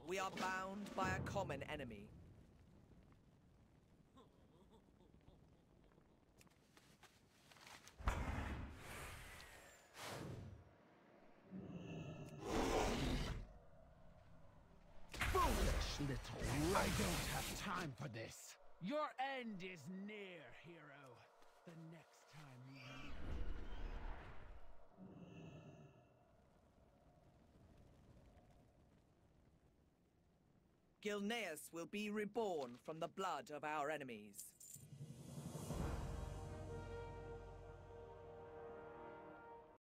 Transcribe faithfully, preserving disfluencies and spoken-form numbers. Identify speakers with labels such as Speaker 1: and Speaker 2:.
Speaker 1: We are bound by a common enemy.
Speaker 2: Foolish little rat. I don't have time for this. Your end is near, hero. The next time we meet.
Speaker 1: Gilneas will be reborn from the blood of our enemies.